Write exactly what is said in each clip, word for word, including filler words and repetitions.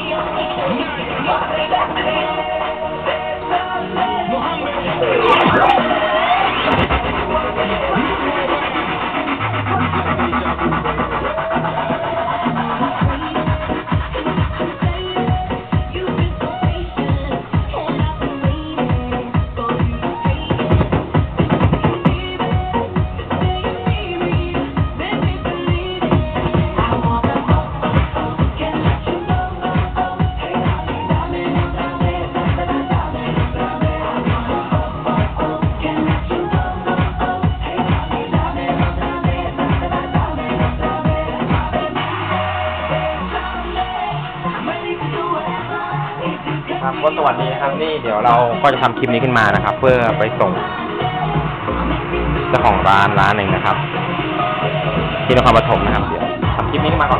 ก็สวัสดีนะครับนี่เดี๋ยวเราก็จะทำคลิปนี้ขึ้นมานะครับเพื่อไปส่งเจ้าของร้านร้านหนึ่งนะครับที่นครปฐมนะครับเดี๋ยวทำคลิปนี้ขึ้นมาก่อน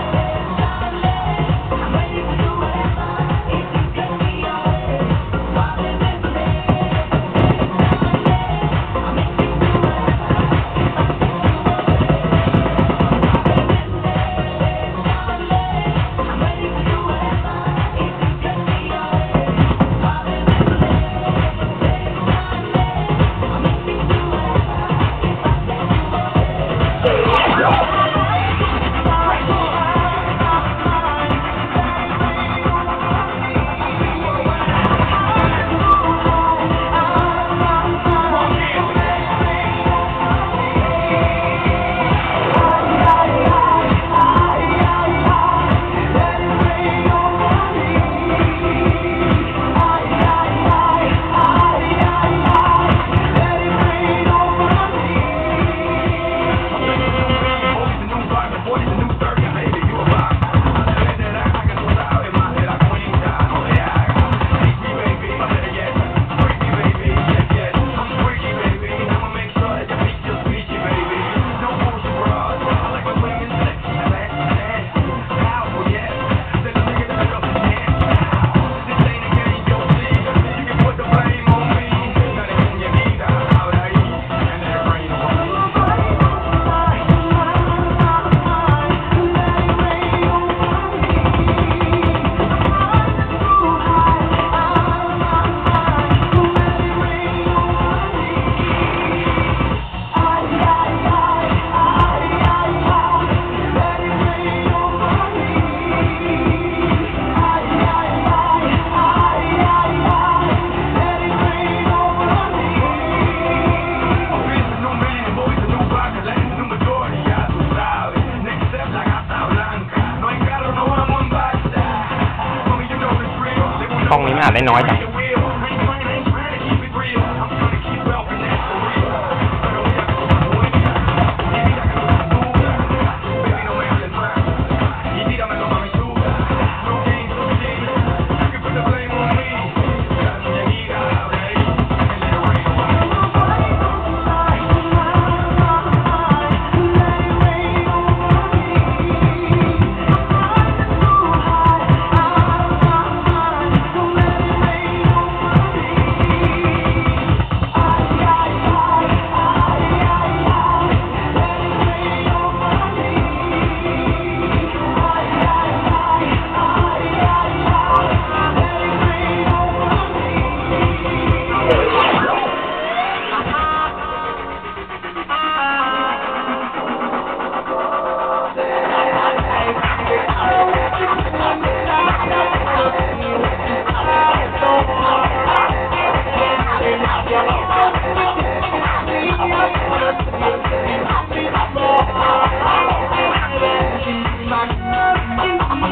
ห้องนี้ไม่อาจได้น้อยจัง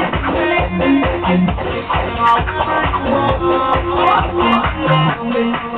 I'm